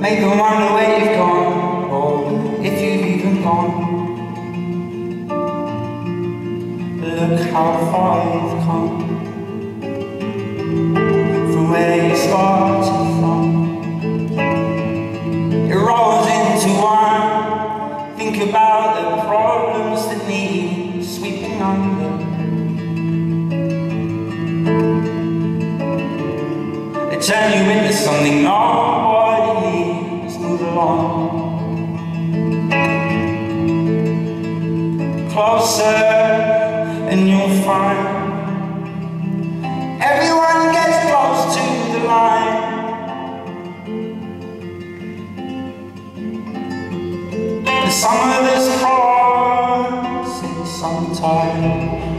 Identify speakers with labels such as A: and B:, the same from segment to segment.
A: Make them wonder where you've gone, or if you've even gone. Look how far you've come, from where you started from. It rolls into one. Think about the problems that need sweeping under. They turn you into something nobody needs. Move along. Closer and you'll find everyone gets close to the line. The summer that's crossing sometime.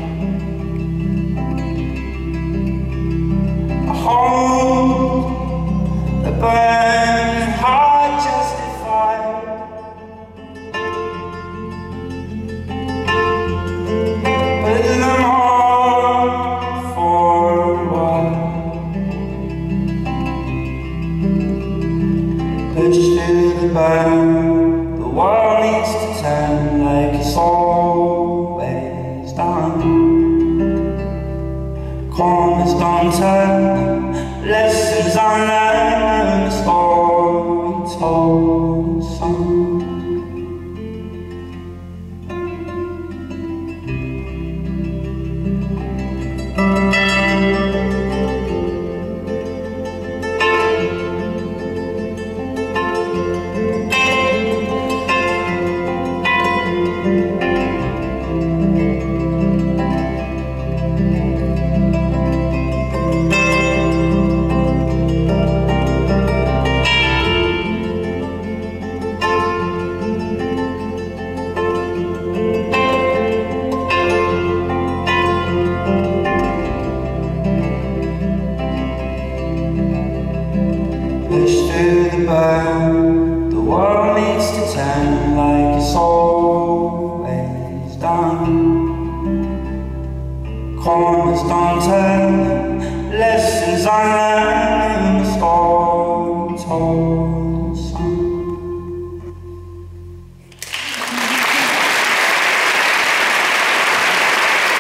A: A hold, a burn, heart justified. Put them on for a while. Push through the burn. The world needs to turn like it's always done. Corners don't turn, lessons unlearned, a story told, sung. Push through the burn. The world needs to turn like it's always done. Corners don't turn, lessons unlearned.